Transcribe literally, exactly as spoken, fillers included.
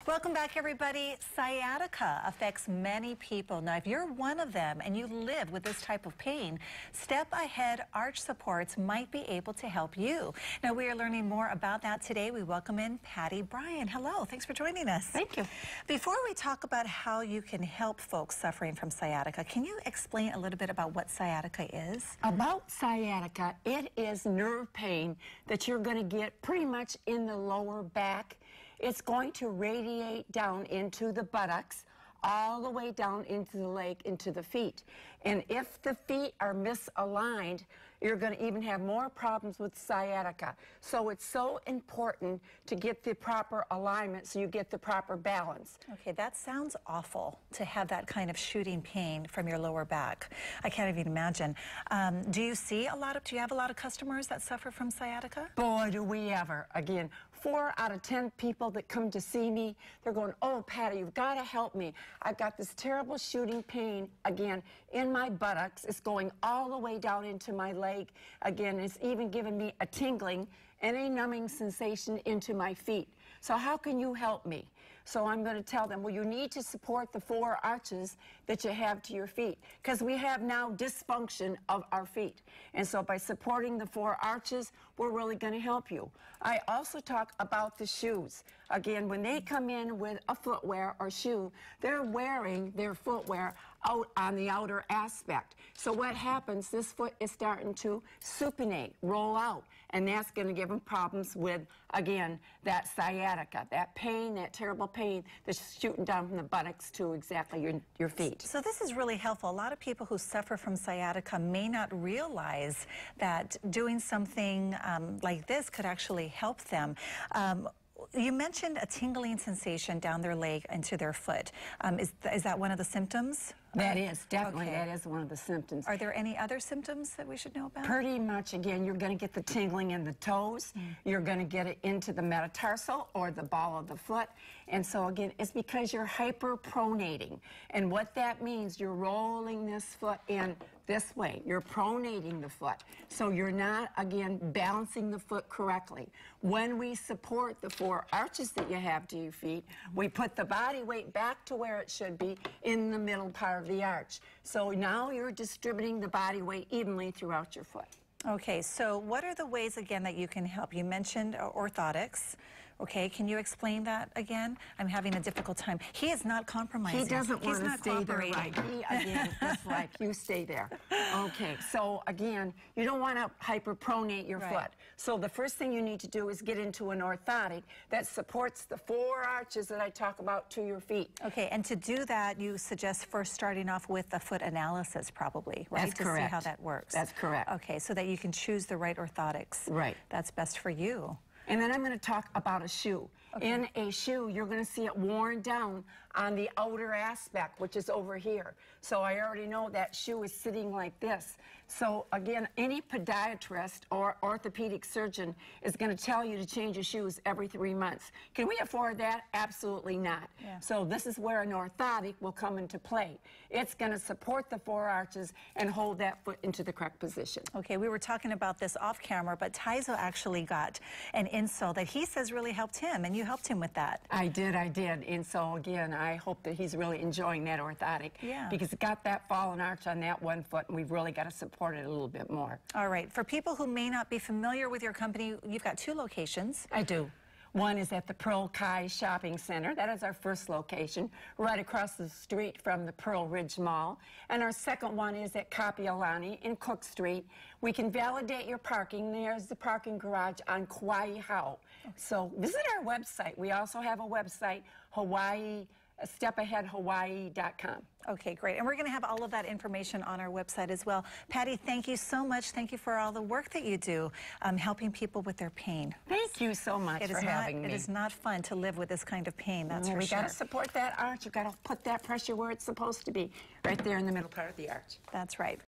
Welcome back, everybody. Sciatica affects many people. Now, if you're one of them and you live with this type of pain, Step Ahead Arch Supports might be able to help you. Now, we are learning more about that today. We welcome in Patty Bryan. Hello. Thanks for joining us. Thank you. Before we talk about how you can help folks suffering from sciatica, can you explain a little bit about what sciatica is? About sciatica, it is nerve pain that you're going to get pretty much in the lower back. It's going to radiate down into the buttocks, all the way down into the leg, into the feet. And if the feet are misaligned, you're going to even have more problems with sciatica. So it's so important to get the proper alignment so you get the proper balance. Okay, that sounds awful to have that kind of shooting pain from your lower back. I can't even imagine. Um, do you see a lot of, do you have a lot of customers that suffer from sciatica? Boy, do we ever. Again, four out of ten people that come to see me, they're going, oh, Patty, you've got to help me. I've got this terrible shooting pain, again, in my buttocks. It's going all the way down into my leg. Again, it's even giving me a tingling and a numbing sensation into my feet. So how can you help me? So I'm going to tell them, well, you need to support the four arches that you have to your feet, because we have now dysfunction of our feet. And so by supporting the four arches, we're really going to help you. I also talk about the shoes. Again, when they come in with a footwear or shoe, they're wearing their footwear out on the outer aspect. So what happens, this foot is starting to supinate, roll out, and that's going to give them problems with, again, that sciatica, that pain, that terrible pain that's shooting down from the buttocks to exactly your, your feet. So this is really helpful. A lot of people who suffer from sciatica may not realize that doing something um, like this could actually help them. Um, You mentioned a tingling sensation down their leg into their foot. Um, is, th is that one of the symptoms? That is, definitely, okay. that is one of the symptoms. Are there any other symptoms that we should know about? Pretty much, again, you're going to get the tingling in the toes. Mm. You're going to get it into the metatarsal or the ball of the foot. And so, again, it's because you're hyperpronating. And what that means, you're rolling this foot in this way. You're pronating the foot. So you're not, again, balancing the foot correctly. When we support the four arches that you have to your feet, we put the body weight back to where it should be in the middle part of the arch. So now you're distributing the body weight evenly throughout your foot. Okay, so what are the ways, again, that you can help? You mentioned uh, orthotics. Okay, can you explain that again? I'm having a difficult time. He is not compromising. He doesn't He's want to stay there, right? He, again, that's like, you stay there. Okay, so again, you don't want to hyperpronate your right. foot. So the first thing you need to do is get into an orthotic that supports the four arches that I talk about to your feet. Okay, and to do that, you suggest first starting off with the foot analysis, probably, right? That's to correct. see how that works. That's correct. Okay, so that you can choose the right orthotics. Right. That's best for you. And then I'm going to talk about a shoe. Okay. In a shoe, you're going to see it worn down on the outer aspect, which is over here. So I already know that shoe is sitting like this. So again, any podiatrist or orthopedic surgeon is going to tell you to change your shoes every three months. Can we afford that? Absolutely not. Yeah. So this is where an orthotic will come into play. It's going to support the four arches and hold that foot into the correct position. Okay, we were talking about this off camera, but Tyzo actually got an insole that he says really helped him, and you helped him with that. I did, I did. And so again, I hope that he's really enjoying that orthotic. Yeah. Because it got that fallen arch on that one foot, and we've really got to support it a little bit more. All right. For people who may not be familiar with your company, you've got two locations. I do. One is at the Pearl Kai Shopping Center. That is our first location, right across the street from the Pearl Ridge Mall. And our second one is at Kapiolani in Cook Street. We can validate your parking. There's the parking garage on Kauai Hau. Okay. So visit our website. We also have a website, Hawaii, step ahead hawaii dot com. Okay, great. And we're going to have all of that information on our website as well. Patty, thank you so much. Thank you for all the work that you do um, helping people with their pain. Thank you so much it for is having not, me. It is not fun to live with this kind of pain, that's well, for we sure. We got to support that arch. You've got to put that pressure where it's supposed to be, right there in the middle part of the arch. That's right.